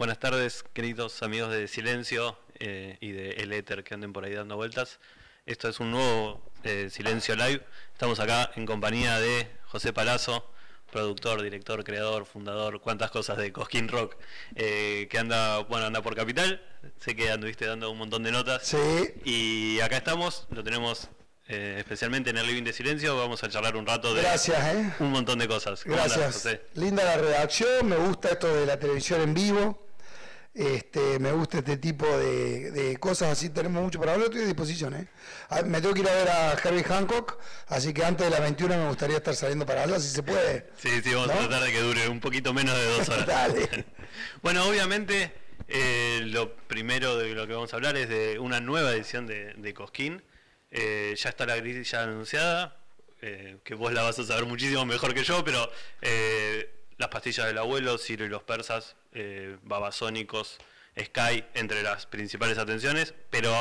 Buenas tardes, queridos amigos de Silencio y de El Éter que anden por ahí dando vueltas. Esto es un nuevo Silencio Live. Estamos acá en compañía de José Palazzo, productor, director, creador, fundador, cuántas cosas de Cosquín Rock, que anda por Capital. Sé que anduviste dando un montón de notas. Sí. Y acá estamos, lo tenemos especialmente en el Living de Silencio. Vamos a charlar un rato de un montón de cosas. Gracias. Andás, José? Linda la redacción, me gusta esto de la televisión en vivo. Me gusta este tipo de cosas, así tenemos mucho para hablar, estoy a disposición. Me tengo que ir a ver a Herbie Hancock, así que antes de las 21 me gustaría estar saliendo para algo, si se puede. Sí, vamos a tratar de que dure un poquito menos de 2 horas. Dale. Bueno, obviamente, lo primero de lo que vamos a hablar es de una nueva edición de Cosquín. Ya está la grilla anunciada, que vos la vas a saber muchísimo mejor que yo, pero las pastillas del abuelo, Ciro y los persas, Babasónicos, Sky, entre las principales atracciones, pero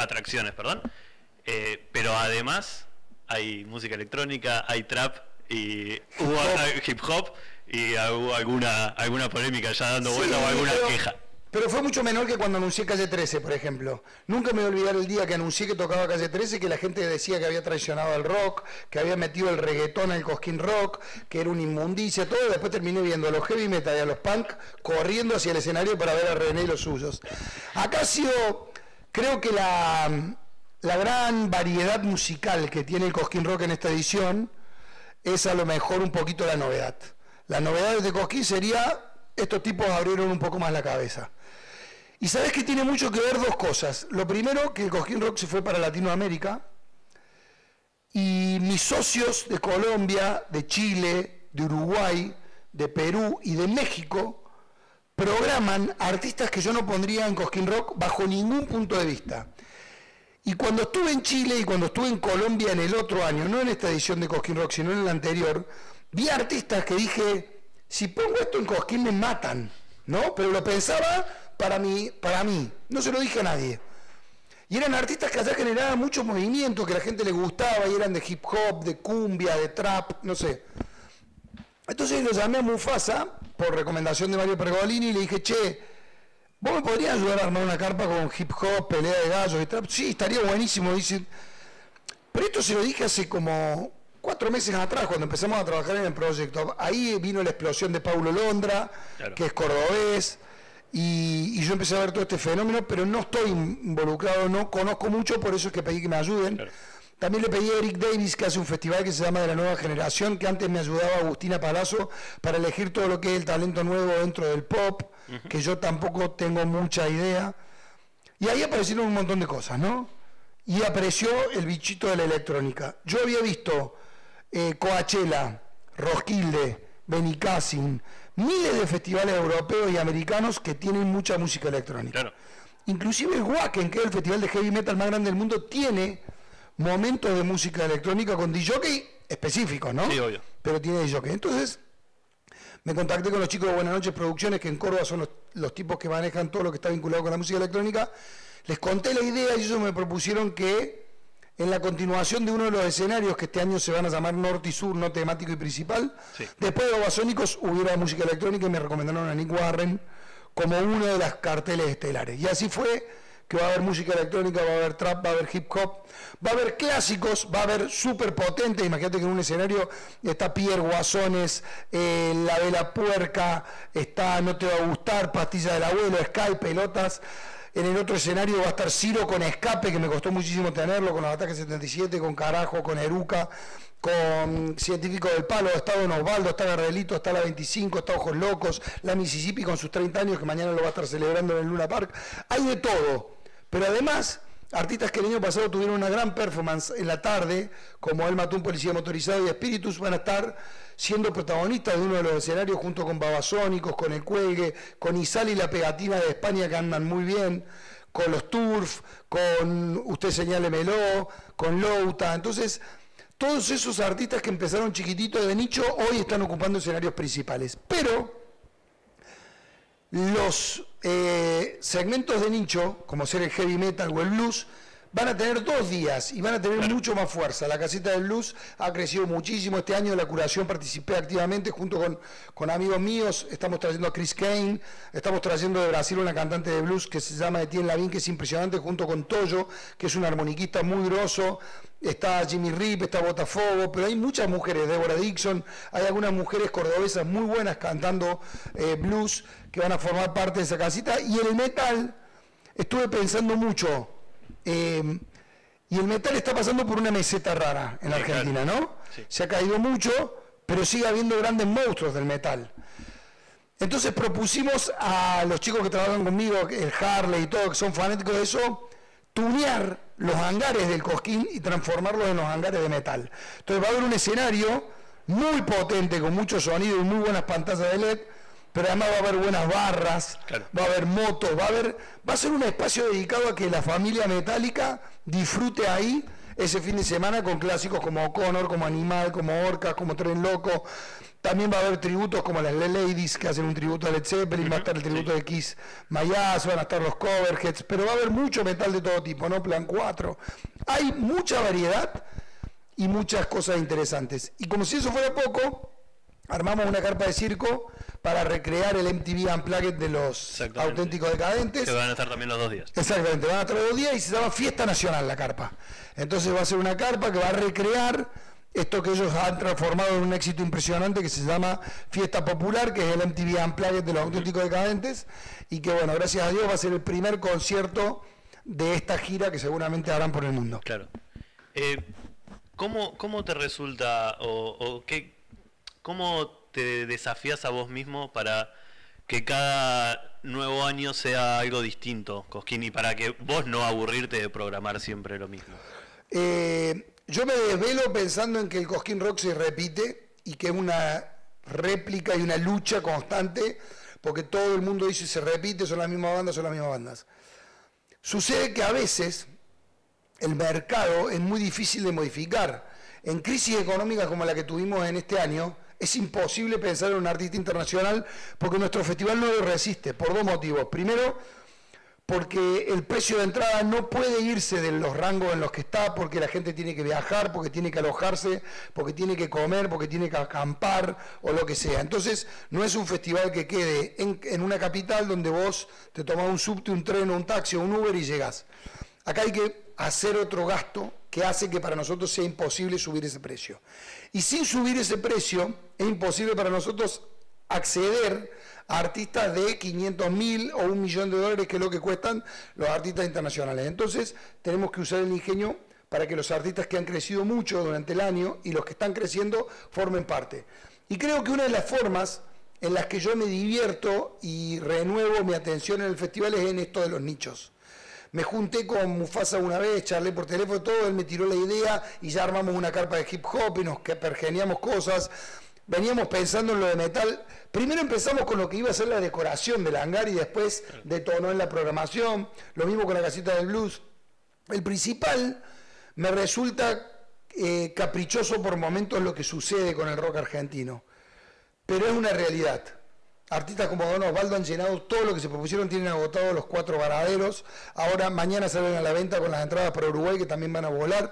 además hay música electrónica, hay trap y hip hop y hubo alguna polémica ya dando vuelta o alguna queja. Pero fue mucho menor que cuando anuncié Calle 13, por ejemplo. Nunca me voy a olvidar el día que anuncié que tocaba Calle 13, que la gente decía que había traicionado al rock, que había metido el reggaetón al Cosquín Rock, que era una inmundicia, todo. Después terminé viendo a los heavy metal y a los punk corriendo hacia el escenario para ver a René y los suyos. Acá ha sido, creo que la gran variedad musical que tiene el Cosquín Rock en esta edición es a lo mejor un poquito la novedad. La novedad de Cosquín sería, estos tipos abrieron un poco más la cabeza. Y sabes que tiene mucho que ver dos cosas. Lo primero, que el Cosquín Rock se fue para Latinoamérica y mis socios de Colombia, de Chile, de Uruguay, de Perú y de México programan artistas que yo no pondría en Cosquín Rock bajo ningún punto de vista. Y cuando estuve en Chile y cuando estuve en Colombia en el otro año, no en esta edición de Cosquín Rock, sino en la anterior, vi artistas que dije, si pongo esto en Cosquín me matan, ¿no? Pero lo pensaba para mí, no se lo dije a nadie. Y eran artistas que allá generaban mucho movimiento, que a la gente le gustaba, y eran de hip hop, de cumbia, de trap, no sé. Entonces lo llamé a Mufasa, por recomendación de Mario Pergolini, y le dije, che, ¿vos me podrías ayudar a armar una carpa con hip hop, pelea de gallos y trap? Sí, estaría buenísimo, dicen. Pero esto se lo dije hace como 4 meses atrás, cuando empezamos a trabajar en el proyecto. Ahí vino la explosión de Paulo Londra, claro, que es cordobés, y yo empecé a ver todo este fenómeno, pero no estoy involucrado, no conozco mucho, por eso es que pedí que me ayuden. Claro. También le pedí a Eric Davis, que hace un festival que se llama De la Nueva Generación, que antes me ayudaba Agustina Palazzo para elegir todo lo que es el talento nuevo dentro del pop, que yo tampoco tengo mucha idea. Y ahí aparecieron un montón de cosas, ¿no? Y apareció el bichito de la electrónica. Yo había visto Coachella, Roskilde, Benicassim, miles de festivales europeos y americanos que tienen mucha música electrónica. Claro. Inclusive el Wacken, que es el festival de heavy metal más grande del mundo, tiene momentos de música electrónica con DJ específicos, ¿no? Sí, obvio. Pero tiene DJ. Entonces, me contacté con los chicos de Buenas Noches Producciones, que en Córdoba son los tipos que manejan todo lo que está vinculado con la música electrónica. Les conté la idea y ellos me propusieron que en la continuación de uno de los escenarios, que este año se van a llamar Norte y Sur, no temático y principal, sí, después de Babasónicos hubiera música electrónica y me recomendaron a Nick Warren como uno de las carteles estelares. Y así fue, que va a haber música electrónica, va a haber trap, va a haber hip hop, va a haber clásicos, va a haber súper potentes. Imagínate que en un escenario está Pierre Guasones, La Vela Puerca, está No Te Va a Gustar, Pastilla del Abuelo, Sky, Pelotas. En el otro escenario va a estar Ciro con Escape, que me costó muchísimo tenerlo, con los Ataques 77, con Carajo, con Eruca, con Científico del Palo, está Don Osvaldo, está Gardelito, está la 25, está Ojos Locos, la Mississippi con sus 30 años, que mañana lo va a estar celebrando en el Luna Park. Hay de todo, pero además, artistas que el año pasado tuvieron una gran performance en la tarde, como El Mató un Policía Motorizado y Espíritus, van a estar siendo protagonistas de uno de los escenarios junto con Babasónicos, con El Cuelgue, con Isal y La Pegatina de España, que andan muy bien, con los Turf, con Usted Señálemelo, con Louta. Entonces, todos esos artistas que empezaron chiquititos de nicho hoy están ocupando escenarios principales. Pero los segmentos de nicho, como ser el heavy metal o el blues, van a tener 2 días y van a tener mucho más fuerza. La Casita del Blues ha crecido muchísimo. Este año de la curación participé activamente junto con amigos míos. Estamos trayendo a Chris Kane, estamos trayendo de Brasil una cantante de blues que se llama Etienne Lavín, que es impresionante, junto con Toyo, que es un armoniquista muy grosso. Está Jimmy Rip, está Botafogo, pero hay muchas mujeres, Deborah Dixon, hay algunas mujeres cordobesas muy buenas cantando blues que van a formar parte de esa casita. Y el metal, estuve pensando mucho, y el metal está pasando por una meseta rara en la Argentina, ¿no? Sí. Se ha caído mucho, pero sigue habiendo grandes monstruos del metal. Entonces propusimos a los chicos que trabajan conmigo, el Harley y todo, que son fanáticos de eso, tunear los hangares del Cosquín y transformarlos en los hangares de metal. Entonces va a haber un escenario muy potente, con mucho sonido y muy buenas pantallas de LED, pero además va a haber buenas barras, va a haber motos, va a ser un espacio dedicado a que la familia metálica disfrute ahí ese fin de semana con clásicos como O'Connor, como Animal, como Orcas, como Tren Loco. También va a haber tributos como las Ladies, que hacen un tributo a Led Zeppelin, va a estar el tributo de Kiss Mayas, van a estar los Coverheads, pero va a haber mucho metal de todo tipo, ¿no? Plan 4. Hay mucha variedad y muchas cosas interesantes. Y como si eso fuera poco, armamos una carpa de circo para recrear el MTV Unplugged de los Auténticos Decadentes. Que van a estar también los 2 días. Exactamente, van a estar los 2 días y se llama Fiesta Nacional la carpa. Entonces va a ser una carpa que va a recrear esto que ellos han transformado en un éxito impresionante que se llama Fiesta Popular, que es el MTV Unplugged de los Auténticos Decadentes, y que bueno, gracias a Dios va a ser el primer concierto de esta gira que seguramente harán por el mundo. Claro. ¿Cómo te resulta cómo te desafías a vos mismo para que cada nuevo año sea algo distinto, Cosquín, y para que vos no aburrirte de programar siempre lo mismo? Yo me desvelo pensando en que el Cosquín Rock se repite y que es una réplica y una lucha constante, porque todo el mundo dice se repite, son las mismas bandas. Sucede que a veces el mercado es muy difícil de modificar. En crisis económica como la que tuvimos en este año, es imposible pensar en un artista internacional porque nuestro festival no lo resiste, por 2 motivos. Primero, porque el precio de entrada no puede irse de los rangos en los que está, porque la gente tiene que viajar, porque tiene que alojarse, porque tiene que comer, porque tiene que acampar o lo que sea. Entonces, no es un festival que quede en una capital donde vos te tomás un subte, un tren, un taxi o un Uber y llegás. Acá hay que hacer otro gasto que hace que para nosotros sea imposible subir ese precio. Y sin subir ese precio, es imposible para nosotros acceder a artistas de 500.000 o $1 millón, que es lo que cuestan los artistas internacionales. Entonces, tenemos que usar el ingenio para que los artistas que han crecido mucho durante el año y los que están creciendo formen parte. Y creo que una de las formas en las que yo me divierto y renuevo mi atención en el festival es en esto de los nichos. Me junté con Mufasa una vez, charlé por teléfono, todo, él me tiró la idea y ya armamos una carpa de hip hop y nos pergeniamos cosas. Veníamos pensando en lo de metal. Primero empezamos con lo que iba a ser la decoración del hangar y después detonó en la programación. Lo mismo con la Casita del Blues. El principal me resulta caprichoso por momentos lo que sucede con el rock argentino, pero es una realidad. Artistas como Don Osvaldo han llenado todo lo que se propusieron, tienen agotados los 4 varaderos. Ahora, mañana salen a la venta con las entradas para Uruguay, que también van a volar.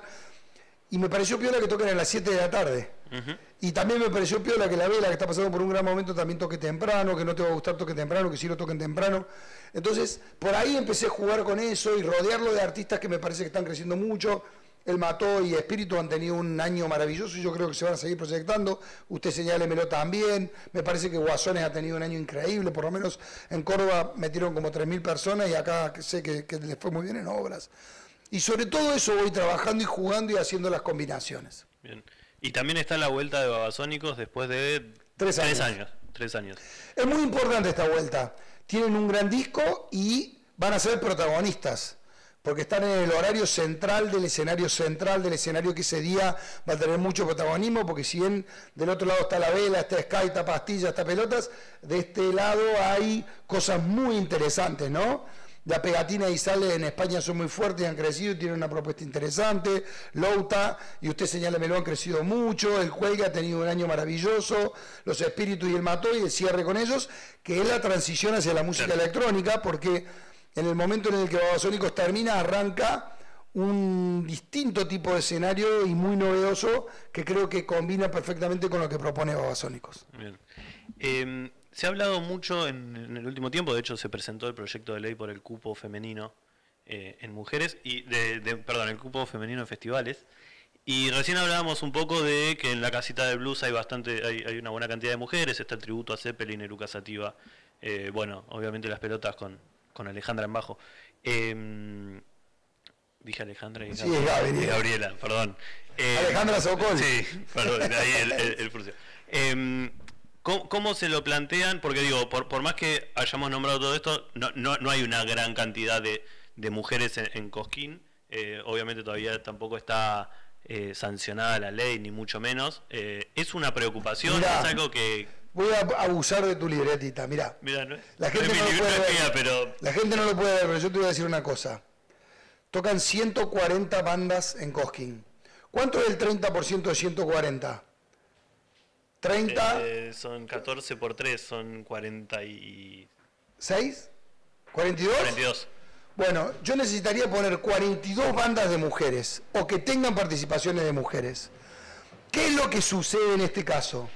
Y me pareció piola que toquen a las 7 de la tarde. Y también me pareció piola que la Vela, que está pasando por un gran momento, también toque temprano, que no te va a gustar toque temprano, que sí lo toquen temprano. Entonces, por ahí empecé a jugar con eso y rodearlo de artistas que me parece que están creciendo mucho. El Mató y Espíritu han tenido un año maravilloso y yo creo que se van a seguir proyectando. Usted señálemelo también. Me parece que Guasones ha tenido un año increíble, por lo menos en Córdoba metieron como 3.000 personas y acá sé que les fue muy bien en obras. Y sobre todo eso voy trabajando y jugando y haciendo las combinaciones. Bien. Y también está la vuelta de Babasónicos después de 3 años. 3 años. Es muy importante esta vuelta. Tienen un gran disco y van a ser protagonistas, porque están en el horario central del escenario que ese día va a tener mucho protagonismo, porque si bien del otro lado está La Vela, está Sky, está Pastilla, está Pelotas, de este lado hay cosas muy interesantes, ¿no? La Pegatina y Sale en España son muy fuertes y han crecido y tienen una propuesta interesante. Louta, y usted señálemelo, han crecido mucho. El Cuelga ha tenido un año maravilloso. Los Espíritus y el Mató, y el cierre con ellos, que es la transición hacia la música electrónica, porque en el momento en el que Babasónicos termina, arranca un distinto tipo de escenario y muy novedoso que creo que combina perfectamente con lo que propone Babasónicos. Bien. Se ha hablado mucho en el último tiempo, de hecho se presentó el proyecto de ley por el cupo femenino en mujeres, y perdón, el cupo femenino en festivales. Y recién hablábamos un poco de que en la casita del blues hay hay una buena cantidad de mujeres, está el tributo a Zeppelin, Eruca Sativa, bueno, obviamente las pelotas con Alejandra en bajo. Dije Alejandra y sí, Gabriela, perdón. Alejandra Sokol. Sí, perdón, de ahí el furcio. ¿Cómo se lo plantean? Porque digo, por más que hayamos nombrado todo esto, no hay una gran cantidad de mujeres en Cosquín. Obviamente todavía tampoco está sancionada la ley, ni mucho menos. ¿Es una preocupación? Mirá, ¿Es algo que...? Voy a abusar de tu libretita, mirá. La gente no lo puede ver, pero... la gente no lo puede ver, pero yo te voy a decir una cosa. Tocan 140 bandas en Cosquín. ¿Cuánto es el 30% de 140? 30... son 14 por 3, son 46... ¿6? ¿42? 42. Bueno, yo necesitaría poner 42 bandas de mujeres, o que tengan participaciones de mujeres. ¿Qué es lo que sucede en este caso?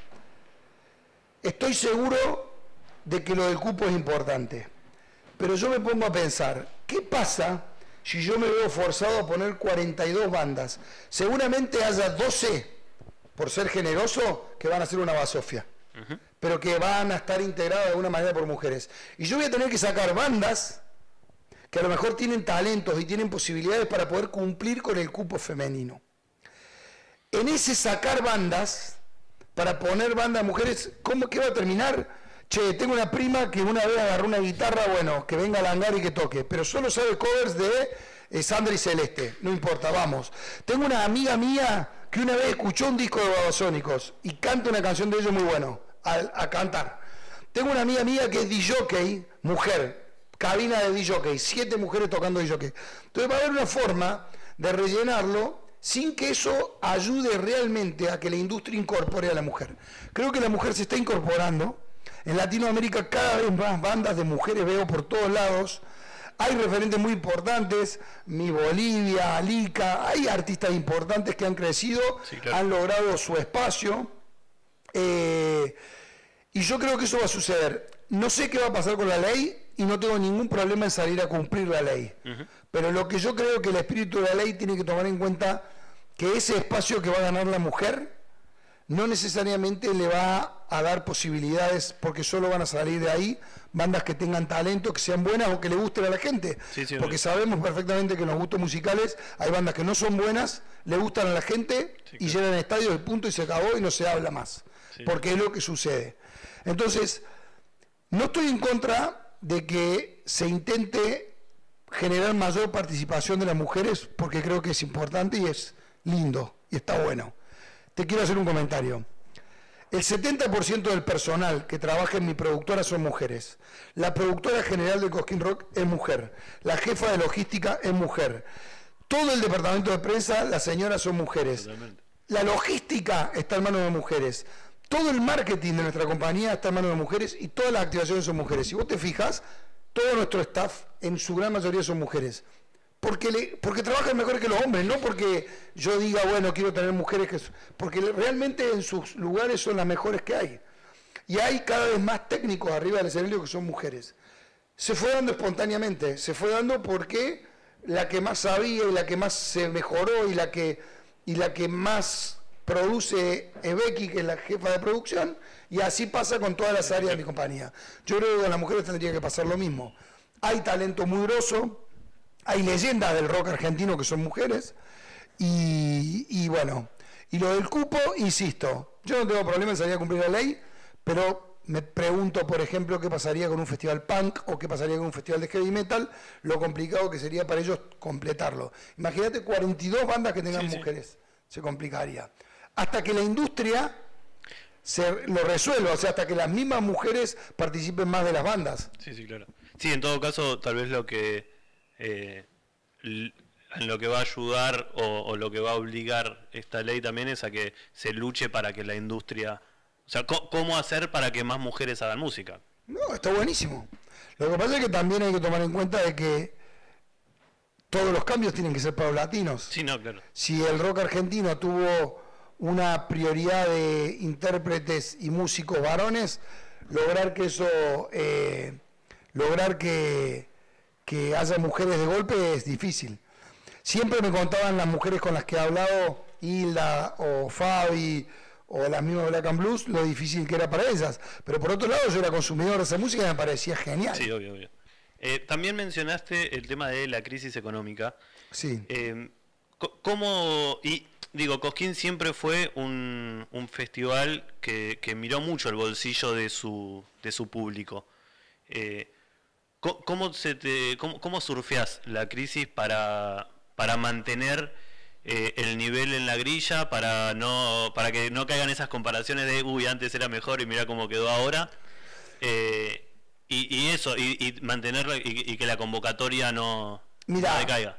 Estoy seguro de que lo del cupo es importante, pero yo me pongo a pensar, ¿qué pasa si yo me veo forzado a poner 42 bandas? Seguramente haya 12, por ser generoso, que van a ser una basofia, pero que van a estar integradas de alguna manera por mujeres. Y yo voy a tener que sacar bandas que a lo mejor tienen talentos y tienen posibilidades para poder cumplir con el cupo femenino. En ese sacar bandas, para poner bandas de mujeres, ¿qué va a terminar? Che, tengo una prima que una vez agarró una guitarra, bueno, que venga a langar y que toque, pero solo sabe covers de Sandra y Celeste, no importa, vamos. Tengo una amiga mía que una vez escuchó un disco de Babasónicos y canta una canción de ellos muy bueno, a cantar. Tengo una amiga mía que es DJ, mujer, cabina de DJ, 7 mujeres tocando DJ. Entonces va a haber una forma de rellenarlo sin que eso ayude realmente a que la industria incorpore a la mujer. Creo que la mujer se está incorporando. En Latinoamérica cada vez más bandas de mujeres veo por todos lados. Hay referentes muy importantes, Mi Bolivia, Alica, hay artistas importantes que han crecido, sí, claro, han logrado su espacio. Y yo creo que eso va a suceder. No sé qué va a pasar con la ley y no tengo ningún problema en salir a cumplir la ley. Pero lo que yo creo que el espíritu de la ley tiene que tomar en cuenta que ese espacio que va a ganar la mujer no necesariamente le va a dar posibilidades, porque solo van a salir de ahí bandas que tengan talento, que sean buenas o que le gusten a la gente. Sí, sí, porque sabemos perfectamente que en los gustos musicales hay bandas que no son buenas, le gustan a la gente, sí, y llenan estadios, el punto y se acabó y no se habla más. Sí. Porque es lo que sucede. Entonces, no estoy en contra de que se intente generar mayor participación de las mujeres, porque creo que es importante y es lindo y está bueno. Te quiero hacer un comentario. El 70% del personal que trabaja en mi productora son mujeres. La productora general de Cosquín Rock es mujer. La jefa de logística es mujer. Todo el departamento de prensa, las señoras son mujeres. Totalmente. La logística está en manos de mujeres. Todo el marketing de nuestra compañía está en manos de mujeres y todas las activaciones son mujeres. Si vos te fijas, todo nuestro staff, en su gran mayoría, son mujeres. Porque trabajan mejor que los hombres, no porque yo diga, bueno, quiero tener mujeres, porque realmente en sus lugares son las mejores que hay. Y hay cada vez más técnicos arriba del escenario que son mujeres. Se fue dando espontáneamente, se fue dando porque la que más sabía y la que más se mejoró y la que más produce es Becky, que es la jefa de producción, y así pasa con todas las áreas de mi compañía. Yo creo que con las mujeres tendría que pasar lo mismo. Hay talento muy grosso, hay leyendas del rock argentino que son mujeres, y bueno, y lo del cupo, insisto, yo no tengo problema en salir a cumplir la ley, pero me pregunto, por ejemplo, qué pasaría con un festival punk o qué pasaría con un festival de heavy metal, lo complicado que sería para ellos completarlo. Imagínate 42 bandas que tengan mujeres, se complicaría. Hasta que la industria lo resuelva, o sea, hasta que las mismas mujeres participen más de las bandas. Sí, sí, claro. Sí, en todo caso, tal vez lo que en lo que va a ayudar o lo que va a obligar esta ley también es a que se luche para que la industria, o sea, cómo hacer para que más mujeres hagan música. No, está buenísimo. Lo que pasa es que también hay que tomar en cuenta de que todos los cambios tienen que ser paulatinos. Sí, no, claro. Si el rock argentino tuvo una prioridad de intérpretes y músicos varones, lograr que eso, lograr que haya mujeres de golpe es difícil. Siempre me contaban las mujeres con las que he hablado, Hilda o Fabi o las mismas Black and Blues, lo difícil que era para ellas. Pero por otro lado, yo era consumidor de esa música y me parecía genial. Sí, obvio, obvio. También mencionaste el tema de la crisis económica. Sí. ¿Cómo...? Y digo, Cosquín siempre fue un festival que miró mucho el bolsillo de su público. ¿Cómo surfeás la crisis para mantener el nivel en la grilla, para que no caigan esas comparaciones de uy, antes era mejor y mira cómo quedó ahora? Y eso, y mantenerlo y que la convocatoria no decaiga.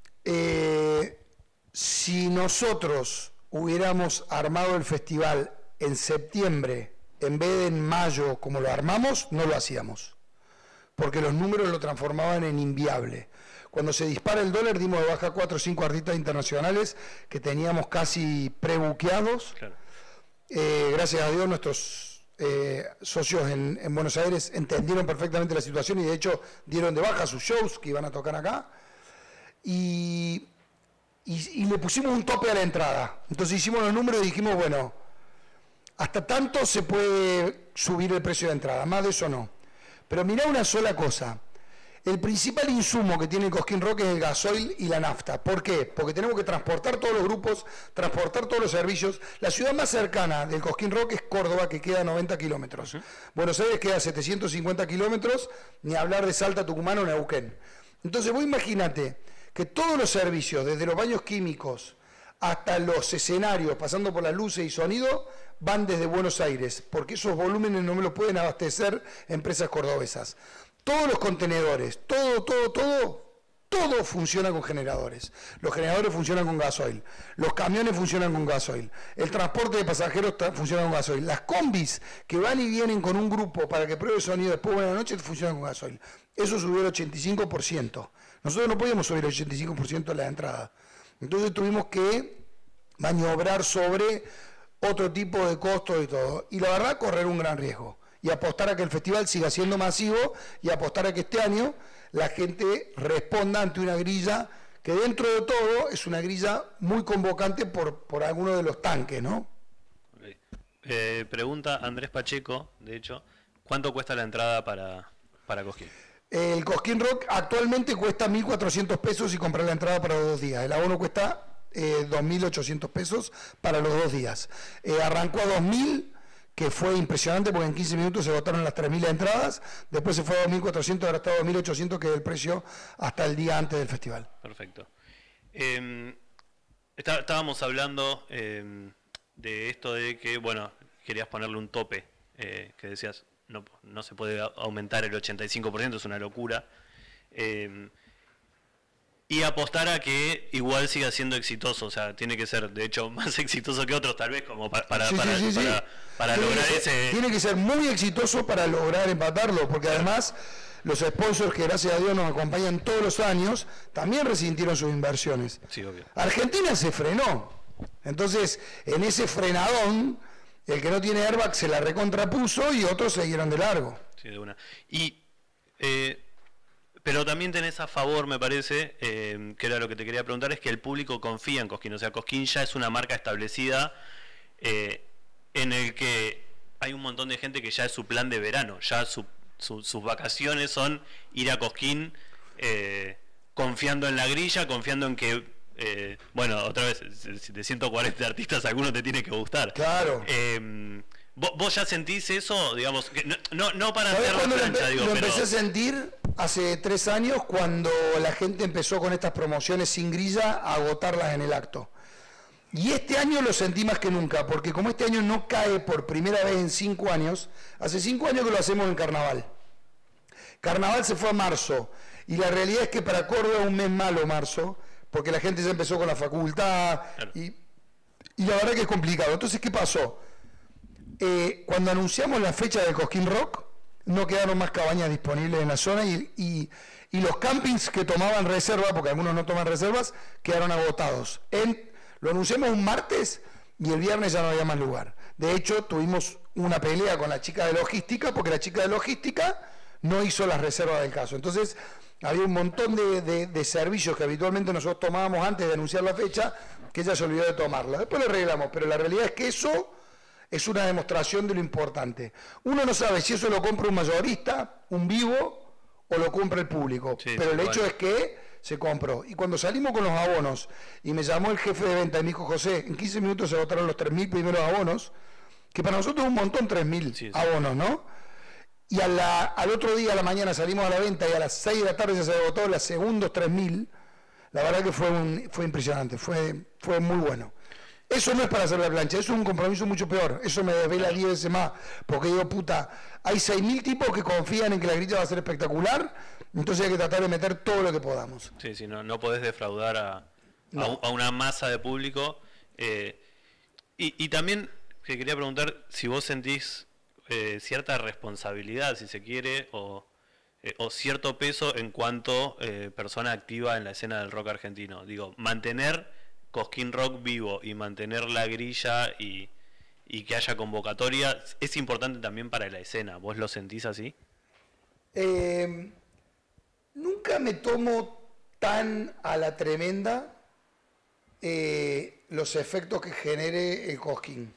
Si nosotros hubiéramos armado el festival en septiembre en vez de en mayo como lo armamos, no lo hacíamos, porque los números lo transformaban en inviable. Cuando se dispara el dólar, dimos de baja 4 o 5 artistas internacionales que teníamos casi prebuqueados. Claro. Gracias a Dios nuestros socios en Buenos Aires entendieron perfectamente la situación y de hecho dieron de baja sus shows que iban a tocar acá. Y le pusimos un tope a la entrada. Entonces hicimos los números y dijimos, bueno, hasta tanto se puede subir el precio de entrada, más de eso no. Pero mirá una sola cosa. El principal insumo que tiene el Cosquín Rock es el gasoil y la nafta. ¿Por qué? Porque tenemos que transportar todos los grupos, transportar todos los servicios. La ciudad más cercana del Cosquín Rock es Córdoba, que queda a 90 kilómetros. Buenos Aires queda a 750 kilómetros, ni hablar de Salta, Tucumán o Neuquén. Entonces vos imagínate que todos los servicios, desde los baños químicos hasta los escenarios, pasando por las luces y sonido, van desde Buenos Aires, porque esos volúmenes no me los pueden abastecer empresas cordobesas. Todos los contenedores, todo funciona con generadores. Los generadores funcionan con gasoil, los camiones funcionan con gasoil, el transporte de pasajeros funciona con gasoil, las combis que van y vienen con un grupo para que pruebe sonido después de la noche funcionan con gasoil. Eso subió el 85%. Nosotros no podíamos subir el 85% de la entrada. Entonces tuvimos que maniobrar sobre otro tipo de costos y todo. Y la verdad, correr un gran riesgo. Y apostar a que el festival siga siendo masivo y apostar a que este año la gente responda ante una grilla que dentro de todo es una grilla muy convocante por algunos de los tanques, ¿no? Okay. Pregunta Andrés Pacheco, de hecho, ¿cuánto cuesta la entrada para Cosquín? El Cosquín Rock actualmente cuesta 1.400 pesos y comprar la entrada para los 2 días. El abono cuesta 2.800 pesos para los 2 días. Arrancó a 2.000, que fue impresionante porque en 15 minutos se agotaron las 3.000 entradas, después se fue a 2.400, ahora está a 2.800, que es el precio hasta el día antes del festival. Perfecto. Estábamos hablando de esto de que, bueno, querías ponerle un tope, que decías, no se puede aumentar el 85%, es una locura. Y apostar a que igual siga siendo exitoso, o sea, tiene que ser, de hecho, más exitoso que otros, tal vez, como para lograr ese... Tiene que ser muy exitoso para lograr empatarlo, porque además los sponsors que gracias a Dios nos acompañan todos los años, también resintieron sus inversiones. Sí, obvio. Argentina se frenó, entonces en ese frenadón, el que no tiene airbag se la recontrapuso y otros siguieron de largo. Sí, de una. Y... pero también tenés a favor, me parece, que era lo que te quería preguntar, es que el público confía en Cosquín. O sea, Cosquín ya es una marca establecida en el que hay un montón de gente que ya es su plan de verano. Ya sus vacaciones son ir a Cosquín confiando en la grilla, confiando en que, bueno, otra vez, de 140 artistas, alguno te tiene que gustar. Claro. ¿Vos ya sentís eso? Digamos, que no para hacer la plancha, digo, lo pero... empecé a sentir hace 3 años cuando la gente empezó con estas promociones sin grilla a agotarlas en el acto. Y este año lo sentí más que nunca, porque como este año no cae por primera vez en 5 años, hace 5 años que lo hacemos en Carnaval. Carnaval se fue a marzo, y la realidad es que para Córdoba es un mes malo marzo, porque la gente ya empezó con la facultad, claro. y la verdad que es complicado. Entonces, ¿qué pasó? Cuando anunciamos la fecha del Cosquín Rock, no quedaron más cabañas disponibles en la zona y los campings que tomaban reserva, porque algunos no toman reservas, quedaron agotados. Lo anunciamos un martes y el viernes ya no había más lugar. De hecho, tuvimos una pelea con la chica de logística, porque la chica de logística no hizo las reservas del caso. Entonces, había un montón de servicios que habitualmente nosotros tomábamos antes de anunciar la fecha, que ella se olvidó de tomarla. Después le arreglamos, pero la realidad es que eso es una demostración de lo importante. Uno no sabe si eso lo compra un mayorista, un vivo, o lo compra el público. Sí, pero el hecho es que se compró. Y cuando salimos con los abonos, y me llamó el jefe de venta y me dijo, José, en 15 minutos se agotaron los 3.000 primeros abonos, que para nosotros es un montón 3.000 abonos, ¿no? Y al otro día, a la mañana, salimos a la venta y a las 6 de la tarde ya se agotó los segundos 3.000. La verdad que fue impresionante, fue muy bueno. Eso no es para hacer la plancha, eso es un compromiso mucho peor. Eso me desvela 10 veces más, porque digo, puta, hay 6.000 tipos que confían en que la grilla va a ser espectacular, entonces hay que tratar de meter todo lo que podamos. Sí, sí, no podés defraudar a una masa de público. Y también te quería preguntar si vos sentís cierta responsabilidad, si se quiere, o cierto peso en cuanto persona activa en la escena del rock argentino. Digo, mantener Cosquín Rock vivo y mantener la grilla y que haya convocatoria es importante también para la escena. ¿Vos lo sentís así? Nunca me tomo tan a la tremenda los efectos que genere el Cosquín.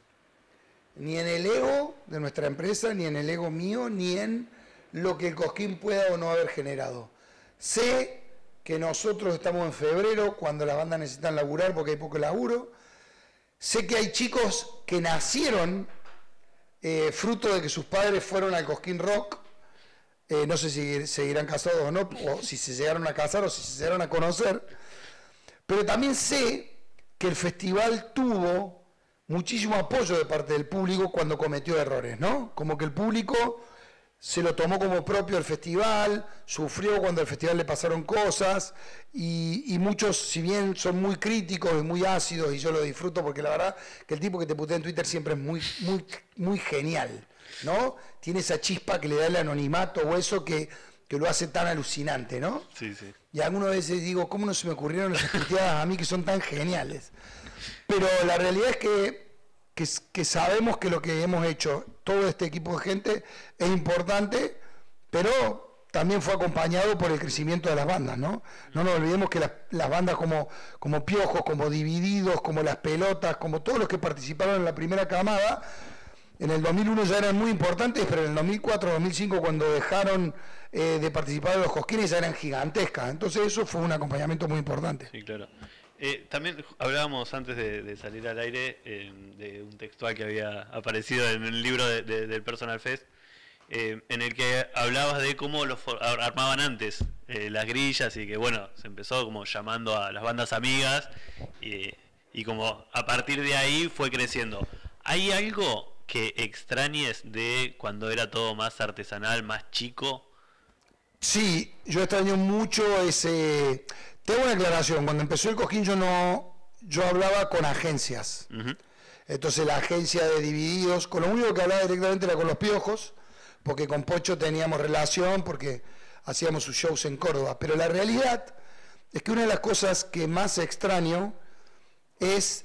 Ni en el ego de nuestra empresa, ni en el ego mío, ni en lo que el Cosquín pueda o no haber generado. Sé que nosotros estamos en febrero, cuando las bandas necesitan laburar porque hay poco laburo. Sé que hay chicos que nacieron fruto de que sus padres fueron al Cosquín Rock. No sé si seguirán casados o no, o si se llegaron a casar o si se llegaron a conocer. Pero también sé que el festival tuvo muchísimo apoyo de parte del público cuando cometió errores, ¿no? Como que el público se lo tomó como propio el festival, sufrió cuando al festival le pasaron cosas, y muchos, si bien son muy críticos y muy ácidos, y yo lo disfruto porque la verdad que el tipo que te putea en Twitter siempre es muy genial, ¿no? Tiene esa chispa que le da el anonimato o eso que lo hace tan alucinante, ¿no? Sí, sí. Y algunas veces digo, ¿cómo no se me ocurrieron esas puteadas a mí que son tan geniales? Pero la realidad es que sabemos que lo que hemos hecho, todo este equipo de gente, es importante, pero también fue acompañado por el crecimiento de las bandas, ¿no? No nos olvidemos que las bandas como Piojos, como Divididos, como Las Pelotas, como todos los que participaron en la primera camada, en el 2001 ya eran muy importantes, pero en el 2004, 2005, cuando dejaron de participar en los Cosquines, ya eran gigantescas. Entonces eso fue un acompañamiento muy importante. Sí, claro. También hablábamos antes de salir al aire de un textual que había aparecido en el libro del Personal Fest, en el que hablabas de cómo los armaban antes las grillas, y que bueno, se empezó como llamando a las bandas amigas y como a partir de ahí fue creciendo. ¿Hay algo que extrañes de cuando era todo más artesanal, más chico? Sí, yo extraño mucho ese... Tengo una aclaración, cuando empezó el Cosquín yo hablaba con agencias. Uh-huh. Entonces la agencia de Divididos, con lo único que hablaba directamente era con los Piojos, porque con Pocho teníamos relación, porque hacíamos sus shows en Córdoba. Pero la realidad es que una de las cosas que más extraño es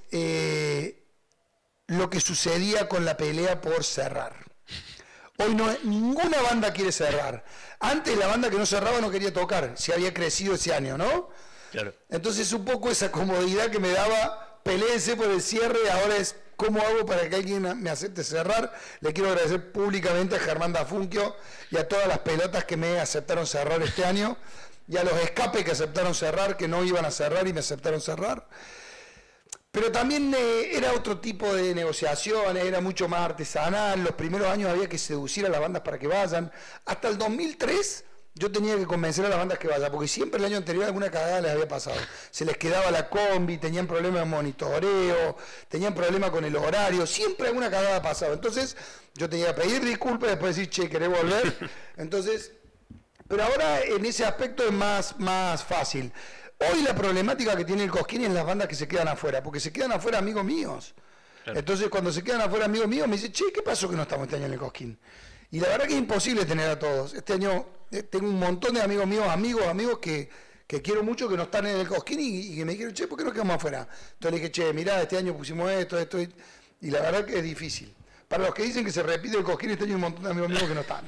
lo que sucedía con la pelea por cerrar. Hoy ninguna banda quiere cerrar. Antes la banda que no cerraba no quería tocar, si había crecido ese año, ¿no? Claro. Entonces un poco esa comodidad que me daba, peléense por el cierre, ahora es cómo hago para que alguien me acepte cerrar. Le quiero agradecer públicamente a Germán Dafunquio y a todas las pelotas que me aceptaron cerrar este año, y a los escapes que aceptaron cerrar, que no iban a cerrar y me aceptaron cerrar. Pero también era otro tipo de negociaciones, era mucho más artesanal. Los primeros años había que seducir a las bandas para que vayan. Hasta el 2003 yo tenía que convencer a las bandas que vayan, porque siempre el año anterior alguna cagada les había pasado. Se les quedaba la combi, tenían problemas de monitoreo, tenían problemas con el horario, siempre alguna cagada pasaba. Entonces yo tenía que pedir disculpas y después decir, che, ¿querés volver? Entonces, pero ahora en ese aspecto es más fácil. Hoy la problemática que tiene el Cosquín es las bandas que se quedan afuera, porque se quedan afuera amigos míos. Claro. Entonces cuando se quedan afuera amigos míos me dicen, che, ¿qué pasó que no estamos este año en el Cosquín? Y la verdad que es imposible tener a todos. Este año tengo un montón de amigos míos, amigos que quiero mucho, que no están en el Cosquín y que me dijeron, che, ¿por qué no quedamos afuera? Entonces le dije, che, mirá, este año pusimos esto, y la verdad que es difícil. Para los que dicen que se repite el Cosquín, este año hay un montón de amigos míos que no están.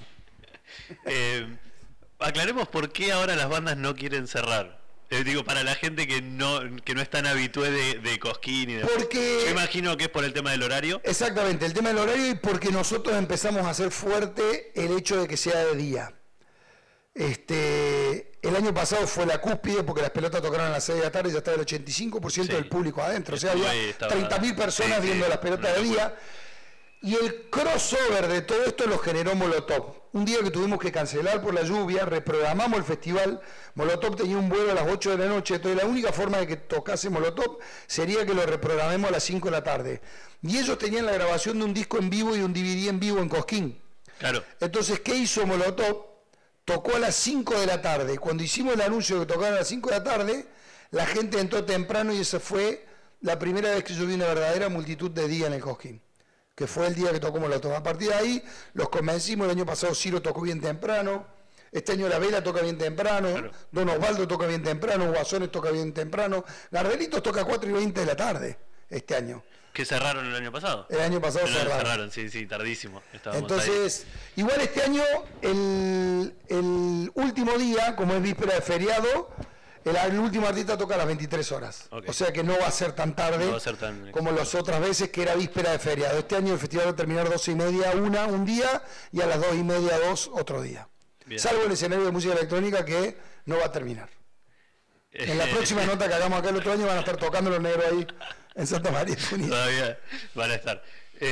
Aclaremos por qué ahora las bandas no quieren cerrar. Digo, para la gente que no es tan habitué de Cosquín y de... Porque... Yo imagino que es por el tema del horario. Exactamente, el tema del horario y porque nosotros empezamos a hacer fuerte el hecho de que sea de día. El año pasado fue la cúspide porque las pelotas tocaron a las 6 de la tarde y ya estaba el 85% del público adentro. O sea, había 30.000 personas viendo las pelotas de día. Y el crossover de todo esto lo generó Molotov. Un día que tuvimos que cancelar por la lluvia, reprogramamos el festival. Molotov tenía un vuelo a las 8 de la noche, entonces la única forma de que tocase Molotov sería que lo reprogramemos a las 5 de la tarde. Y ellos tenían la grabación de un disco en vivo y un DVD en vivo en Cosquín. Claro. Entonces, ¿qué hizo Molotov? Tocó a las 5 de la tarde. Cuando hicimos el anuncio de que tocaban a las 5 de la tarde, la gente entró temprano y esa fue la primera vez que yo vi una verdadera multitud de día en el Cosquín, que fue el día que tocó Molotov. A partir de ahí los convencimos. El año pasado Ciro tocó bien temprano, este año La Vela toca bien temprano, claro. Don Osvaldo toca bien temprano, Guasones toca bien temprano, Gardelitos toca a 4:20 de la tarde este año. Que cerraron el año pasado. El año pasado cerraron. Sí, tardísimo. Entonces, ahí. Igual este año, el último día, como es víspera de feriado, el último artista toca a las 23 horas. Okay. O sea que no va a ser tan tarde como las otras veces que era víspera de feriado. Este año el festival va a terminar 12:30 un día y a las 2:30 otro día. Bien. Salvo el escenario de música electrónica que no va a terminar. En la próxima nota que hagamos acá el otro año van a estar tocando los negros ahí en Santa María Unida. Todavía van a estar.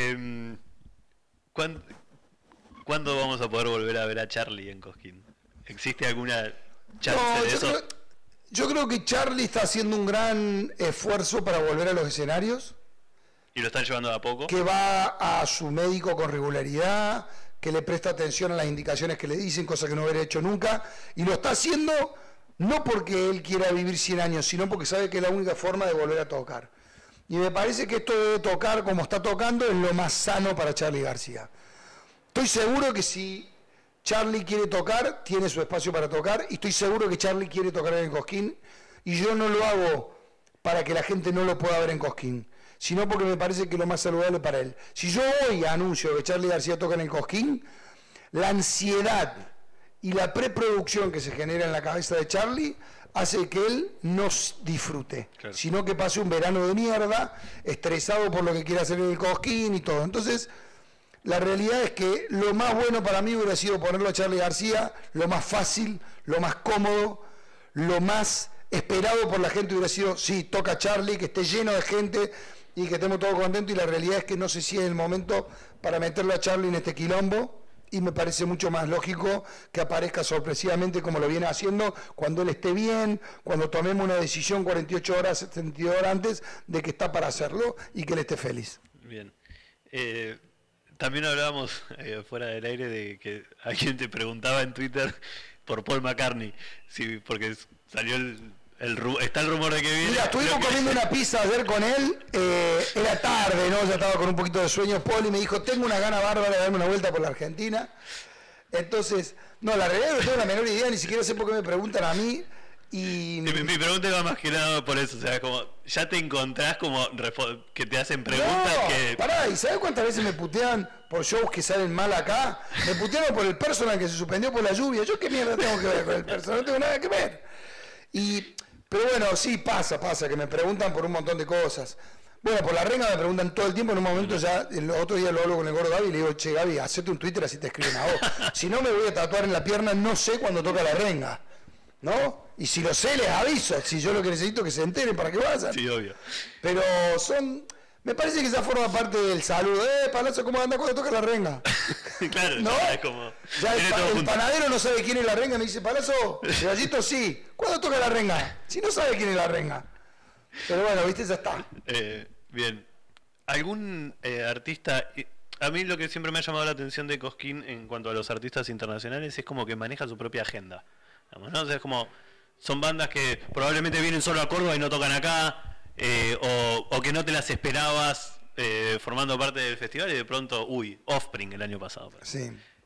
¿Cuándo vamos a poder volver a ver a Charlie en Cosquín? ¿Existe alguna chance de eso? Yo creo que Charlie está haciendo un gran esfuerzo para volver a los escenarios. ¿Y lo están llevando de a poco? Que va a su médico con regularidad, que le presta atención a las indicaciones que le dicen, cosa que no hubiera hecho nunca. Y lo está haciendo no porque él quiera vivir 100 años, sino porque sabe que es la única forma de volver a tocar. Y me parece que esto de tocar como está tocando es lo más sano para Charly García. Estoy seguro que si Charly quiere tocar, tiene su espacio para tocar, y estoy seguro que Charly quiere tocar en el Cosquín, y yo no lo hago para que la gente no lo pueda ver en Cosquín, sino porque me parece que es lo más saludable para él. Si yo hoy anuncio que Charly García toca en el Cosquín, la ansiedad y la preproducción que se genera en la cabeza de Charly hace que él no disfrute, claro, sino que pase un verano de mierda, estresado por lo que quiere hacer en el Cosquín y todo. Entonces, la realidad es que lo más bueno para mí hubiera sido ponerlo a Charly García, lo más fácil, lo más cómodo, lo más esperado por la gente hubiera sido, sí, toca Charly, que esté lleno de gente y que estemos todos contentos, y la realidad es que no sé si es el momento para meterlo a Charly en este quilombo, y me parece mucho más lógico que aparezca sorpresivamente como lo viene haciendo cuando él esté bien, cuando tomemos una decisión 48 horas, 72 horas antes de que está para hacerlo y que él esté feliz. Bien. También hablábamos fuera del aire de que alguien te preguntaba en Twitter por Paul McCartney, sí, porque salió está el rumor de que viene. Mira, estuvimos comiendo una pizza ayer con él, era tarde, ¿no? Ya estaba con un poquito de sueño Paul y me dijo, tengo una gana bárbara de darme una vuelta por la Argentina. Entonces, no, la realidad no tengo la menor idea, ni siquiera sé por qué me preguntan a mí. Y mi pregunta va más que nada por eso, o sea, como ya te encontrás como que te hacen preguntas que... Pará, ¿y sabes cuántas veces me putean por shows que salen mal acá? Me putearon por el personal que se suspendió por la lluvia. ¿Yo qué mierda tengo que ver con el personal? No tengo nada que ver. Pero bueno, sí, pasa, que me preguntan por un montón de cosas. Bueno, por la renga me preguntan todo el tiempo, en un momento ya, el otro día lo hablo con el gordo Gaby y le digo, che Gaby, hacete un Twitter así te escriben a vos. Si no me voy a tatuar en la pierna, no sé cuándo toca la renga, ¿no? Y si lo sé, les aviso, si yo lo que necesito es que se enteren para que vayan. Sí, obvio. Pero me parece que esa forma parte del saludo. Palazzo, ¿cómo anda cuando toca la renga? Claro, ¿no? Es como... Ya el panadero no sabe quién es la renga, me dice, Palazzo, el gallito sí. ¿Cuándo toca la renga? Si no sabe quién es la renga. Pero bueno, viste, ya está. Bien. ¿Algún artista... A mí lo que siempre me ha llamado la atención de Cosquín en cuanto a los artistas internacionales es como que maneja su propia agenda. ¿No? O sea, es como... Son bandas que probablemente vienen solo a Córdoba y no tocan acá, o que no te las esperabas formando parte del festival y de pronto, Offspring el año pasado. Sí.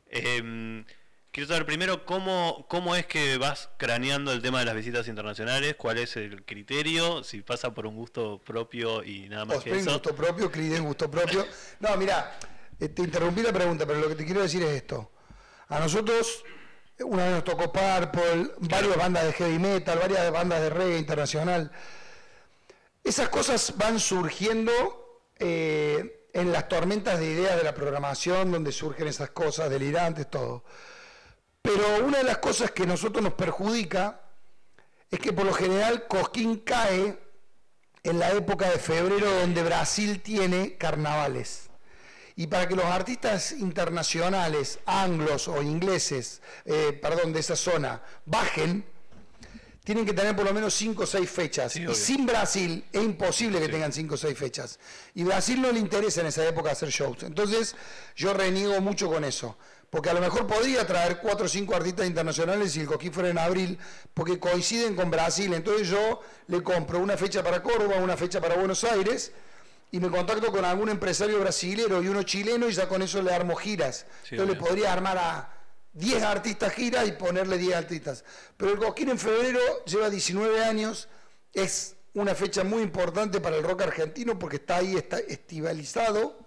Quiero saber primero cómo es que vas craneando el tema de las visitas internacionales, cuál es el criterio, si pasa por un gusto propio y nada más que eso. Gusto propio, Cliden, gusto propio. No, mira, te interrumpí la pregunta, pero lo que te quiero decir es esto. A nosotros, una vez nos tocó Purple, varias bandas de heavy metal, varias bandas de reggae internacional. Esas cosas van surgiendo en las tormentas de ideas de la programación, donde surgen esas cosas delirantes, todo. Pero una de las cosas que a nosotros nos perjudica es que por lo general Cosquín cae en la época de febrero, donde Brasil tiene carnavales. Y para que los artistas internacionales, anglos o ingleses, de esa zona, bajen, tienen que tener por lo menos 5 o 6 fechas. Sí, y sin Brasil es imposible que tengan 5 o 6 fechas. Y Brasil no le interesa en esa época hacer shows. Entonces yo reniego mucho con eso. Porque a lo mejor podría traer 4 o 5 artistas internacionales si el Cosquín fuera en abril, porque coinciden con Brasil. Entonces yo le compro una fecha para Córdoba, una fecha para Buenos Aires, y me contacto con algún empresario brasilero y uno chileno, y ya con eso le armo giras. Sí, entonces le podría armar a 10 artistas giras y ponerle 10 artistas. Pero el Cosquín en febrero lleva 19 años, es una fecha muy importante para el rock argentino porque está ahí, está estivalizado,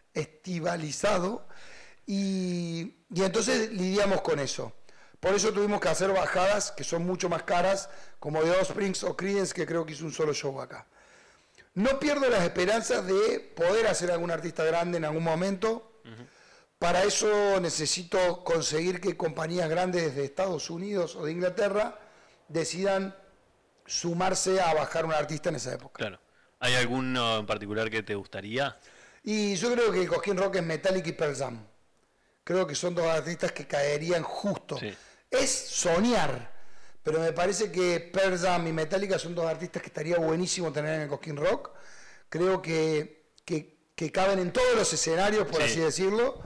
y entonces lidiamos con eso. Por eso tuvimos que hacer bajadas que son mucho más caras, como The Offspring o Creedence, que creo que hizo un solo show acá. No pierdo las esperanzas de poder hacer algún artista grande en algún momento. Para eso necesito conseguir que compañías grandes de Estados Unidos o de Inglaterra decidan sumarse a bajar un artista en esa época. Claro. ¿Hay alguno en particular que te gustaría? Y yo creo que el Cosquín Rock es Metallica y Pearl Jam. Creo que son 2 artistas que caerían justo. Sí. Es soñar, pero me parece que Pearl Jam y Metallica son 2 artistas que estaría buenísimo tener en el Cosquín Rock. Creo que caben en todos los escenarios, por así decirlo,